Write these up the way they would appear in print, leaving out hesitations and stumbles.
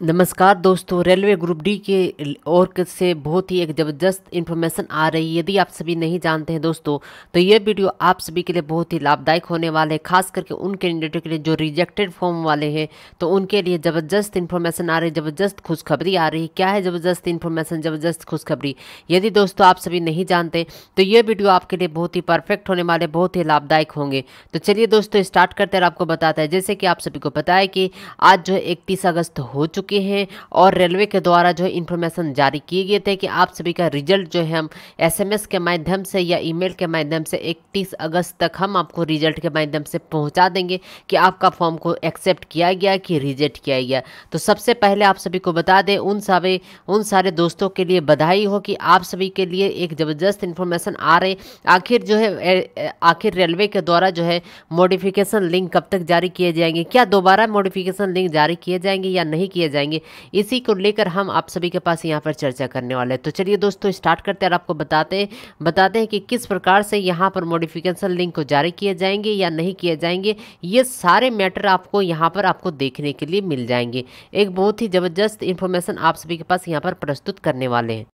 नमस्कार दोस्तों, railway group D के ओर से बहुत ही एक ज़बरदस्त इन्फॉर्मेशन आ रही है। यदि आप सभी नहीं जानते हैं दोस्तों, तो ये वीडियो आप सभी के लिए बहुत ही लाभदायक होने वाले हैं, खास करके उन कैंडिडेटों के लिए जो रिजेक्टेड फॉर्म वाले हैं। तो उनके लिए ज़बरदस्त इन्फॉर्मेशन आ रही है, ज़बरदस्त खुशखबरी आ रही है। क्या है ज़बरदस्त इन्फॉर्मेशन, ज़बरदस्त खुशखबरी? यदि दोस्तों आप सभी नहीं जानते तो ये वीडियो आपके लिए बहुत ही परफेक्ट होने वाले, बहुत ही लाभदायक होंगे। तो चलिए दोस्तों स्टार्ट करते हैं। आपको बताता है, जैसे कि आप सभी को पता है कि आज जो है 31 अगस्त हो चुके हैं और रेलवे के द्वारा जो है इन्फॉर्मेशन जारी किए गए थे कि आप सभी का रिजल्ट जो है हम SMS के माध्यम से या ईमेल के माध्यम से 31 अगस्त तक हम आपको रिजल्ट के माध्यम से पहुंचा देंगे कि आपका फॉर्म को एक्सेप्ट किया गया कि रिजेक्ट किया गया। तो सबसे पहले आप सभी को बता दें, उन सारे दोस्तों के लिए बधाई हो कि आप सभी के लिए एक ज़बरदस्त इन्फॉर्मेशन आ रहे। आखिर रेलवे के द्वारा जो है मॉडिफिकेशन लिंक कब तक जारी किए जाएंगे, क्या दोबारा मॉडिफिकेशन लिंक जारी किए जाएंगे या नहीं किए जाएंगे, इसी को लेकर हम आप सभी के पास यहाँ पर चर्चा करने वाले हैं। तो चलिए दोस्तों स्टार्ट करते हैं और आपको बताते हैं कि किस प्रकार से यहाँ पर मॉडिफिकेशन लिंक को जारी किए जाएंगे या नहीं किए जाएंगे। ये सारे मैटर आपको यहाँ पर आपको देखने के लिए मिल जाएंगे। एक बहुत ही ज़बरदस्त इन्फॉर्मेशन आप सभी के पास यहाँ पर प्रस्तुत करने वाले हैं।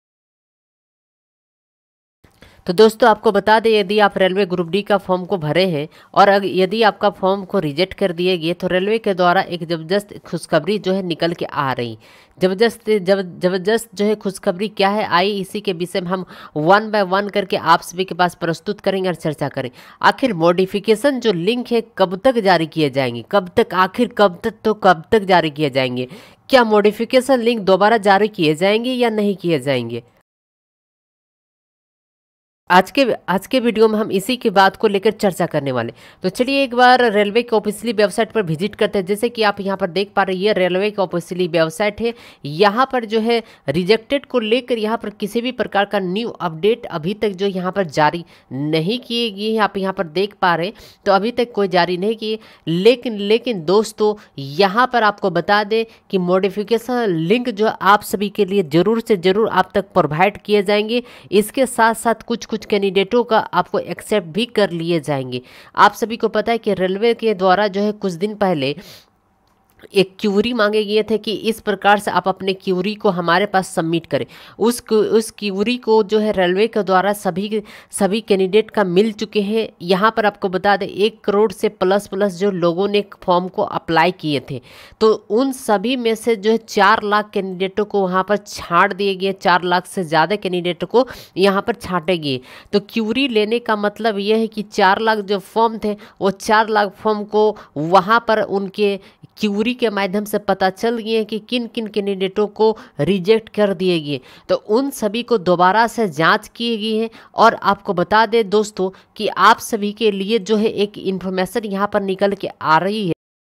तो दोस्तों आपको बता दें, यदि आप रेलवे ग्रुप डी का फॉर्म को भरे हैं और यदि आपका फॉर्म को रिजेक्ट कर दिए गए, तो रेलवे के द्वारा एक ज़बरदस्त खुशखबरी जो है निकल के आ रही। ज़बरदस्त जो है खुशखबरी क्या है आई, इसी के विषय में हम वन बाय वन करके आप सभी के पास प्रस्तुत करेंगे और चर्चा करें। आखिर मॉडिफिकेशन जो लिंक है कब तक जारी किए जाएंगे, कब तक जारी किए जाएंगे? क्या मॉडिफिकेशन लिंक दोबारा जारी किए जाएंगे या नहीं किए जाएंगे? आज के वीडियो में हम इसी की बात को लेकर चर्चा करने वाले। तो चलिए एक बार रेलवे की ऑफिशियली वेबसाइट पर विजिट करते हैं। जैसे कि आप यहाँ पर देख पा रहे हैं, ये रेलवे की ऑफिशियली वेबसाइट है। यहाँ पर जो है रिजेक्टेड को लेकर यहाँ पर किसी भी प्रकार का न्यू अपडेट अभी तक जो यहाँ पर जारी नहीं किए गए हैं। आप यहाँ पर देख पा रहे हैं, तो अभी तक कोई जारी नहीं किए। लेकिन दोस्तों यहाँ पर आपको बता दें कि मॉडिफिकेशन लिंक जो आप सभी के लिए ज़रूर से ज़रूर आप तक प्रोवाइड किए जाएंगे। इसके साथ साथ कुछ कैंडिडेटों का आपको एक्सेप्ट भी कर लिए जाएंगे। आप सभी को पता है कि रेलवे के द्वारा जो है कुछ दिन पहले एक क्यूरी मांगे गए थे कि इस प्रकार से आप अपने क्यूरी को हमारे पास सबमिट करें। उस क्यूरी को जो है रेलवे के द्वारा सभी कैंडिडेट का मिल चुके हैं। यहाँ पर आपको बता दें 1 करोड़ से प्लस जो लोगों ने फॉर्म को अप्लाई किए थे, तो उन सभी में से जो है 4 लाख कैंडिडेटों को वहाँ पर छांट दिए गए। 4 लाख से ज़्यादा कैंडिडेटों को यहाँ पर छांटे गए। तो क्यूरी लेने का मतलब यह है कि 4 लाख जो फॉर्म थे, वो 4 लाख फॉर्म को वहाँ पर उनके क्यूरी के माध्यम से पता चल गया कि किन किन कैंडिडेटों को रिजेक्ट कर दिए गए। तो उन सभी को दोबारा से जांच की गई है। और आपको बता दें दोस्तों कि आप सभी के लिए जो है एक इन्फॉर्मेशन यहाँ पर निकल के आ रही है।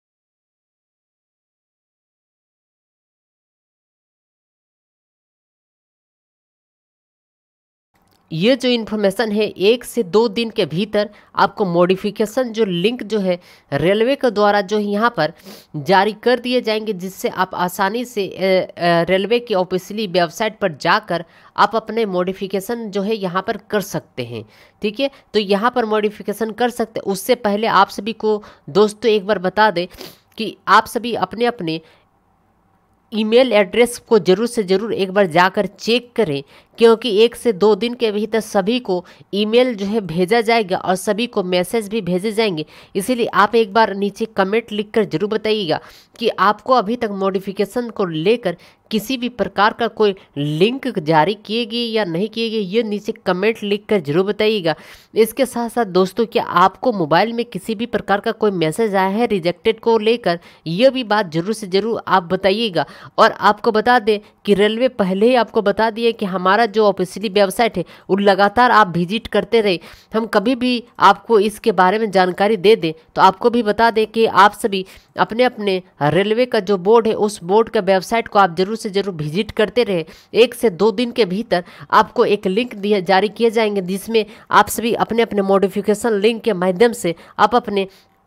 ये जो इन्फॉर्मेशन है 1 से 2 दिन के भीतर आपको मॉडिफिकेशन जो लिंक जो है रेलवे के द्वारा जो यहाँ पर जारी कर दिए जाएंगे, जिससे आप आसानी से रेलवे की ऑफिशियली वेबसाइट पर जाकर आप अपने मॉडिफिकेशन जो है यहाँ पर कर सकते हैं। ठीक है, तो यहाँ पर मॉडिफिकेशन कर सकते हैं। उससे पहले आप सभी को दोस्तों एक बार बता दें कि आप सभी अपने अपने ईमेल एड्रेस को ज़रूर से ज़रूर एक बार जाकर चेक करें, क्योंकि 1 से 2 दिन के भीतर सभी को ईमेल जो है भेजा जाएगा और सभी को मैसेज भी भेजे जाएंगे। इसीलिए आप एक बार नीचे कमेंट लिखकर जरूर बताइएगा कि आपको अभी तक मॉडिफिकेशन को लेकर किसी भी प्रकार का कोई लिंक जारी किए गए या नहीं किए गए, ये नीचे कमेंट लिखकर जरूर बताइएगा। इसके साथ साथ दोस्तों, क्या आपको मोबाइल में किसी भी प्रकार का कोई मैसेज आया है रिजेक्टेड को लेकर, यह भी बात जरूर से ज़रूर आप बताइएगा। और आपको बता दें कि रेलवे पहले ही आपको बता दिए कि हमारा जो ऑफिशियली वेबसाइट है वो लगातार आप विजिट करते रहे। हम कभी भी आपको इसके बारे में जानकारी दे दें तो आपको भी बता दें कि आप सभी अपने अपने रेलवे का जो बोर्ड है उस बोर्ड का वेबसाइट को आप जरूर से जरूर विजिट करते रहे। 1 से 2 दिन के भीतर आपको एक लिंक जारी किए जाएंगे, जिसमें आप सभी अपने अपने मॉडिफिकेशन लिंक के माध्यम से आप अपने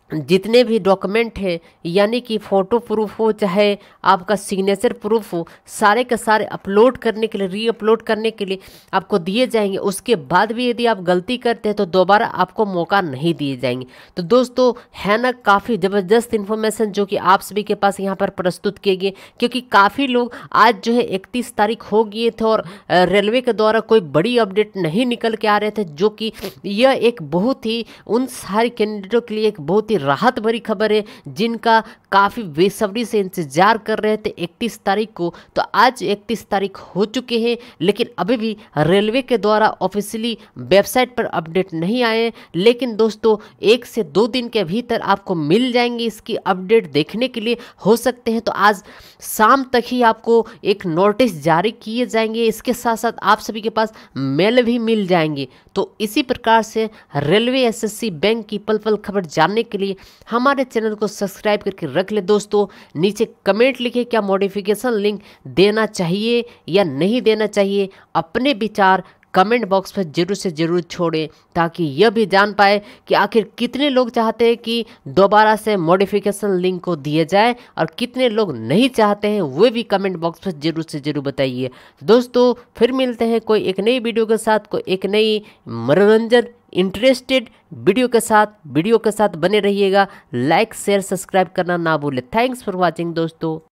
जितने भी डॉक्यूमेंट है, यानी कि फ़ोटो प्रूफ हो चाहे आपका सिग्नेचर प्रूफ हो, सारे के सारे अपलोड करने के लिए, री अपलोड करने के लिए आपको दिए जाएंगे। उसके बाद भी यदि आप गलती करते हैं तो दोबारा आपको मौका नहीं दिए जाएंगे। तो दोस्तों है ना काफ़ी ज़बरदस्त इन्फॉर्मेशन जो कि आप सभी के पास यहाँ पर प्रस्तुत किए गए, क्योंकि काफ़ी लोग आज जो है 31 तारीख हो गए थे और रेलवे के द्वारा कोई बड़ी अपडेट नहीं निकल के आ रहे थे, जो कि यह एक बहुत ही उन सारे कैंडिडेटों के लिए एक बहुत ही राहत भरी खबर है जिनका काफ़ी बेसब्री से इंतजार कर रहे थे 31 तारीख को। तो आज 31 तारीख हो चुके हैं, लेकिन अभी भी रेलवे के द्वारा ऑफिशियली वेबसाइट पर अपडेट नहीं आए। लेकिन दोस्तों 1 से 2 दिन के भीतर आपको मिल जाएंगे इसकी अपडेट देखने के लिए। हो सकते हैं तो आज शाम तक ही आपको एक नोटिस जारी किए जाएंगे, इसके साथ साथ आप सभी के पास मेल भी मिल जाएंगे। तो इसी प्रकार से रेलवे एसएससी बैंक की पल पल खबर जानने के लिए हमारे चैनल को सब्सक्राइब करके रख ले। दोस्तों नीचे कमेंट लिखे क्या मॉडिफिकेशन लिंक देना चाहिए या नहीं देना चाहिए, अपने विचार कमेंट बॉक्स पर जरूर से जरूर छोड़ें, ताकि यह भी जान पाए कि आखिर कितने लोग चाहते हैं कि दोबारा से मॉडिफिकेशन लिंक को दिया जाए और कितने लोग नहीं चाहते हैं, वो भी कमेंट बॉक्स पर जरूर से जरूर बताइए। दोस्तों फिर मिलते हैं कोई एक नई वीडियो के साथ, कोई एक नई मनोरंजन इंटरेस्टेड वीडियो के साथ बने रहिएगा। लाइक शेयर सब्सक्राइब करना ना भूले। थैंक्स फॉर वॉचिंग दोस्तों।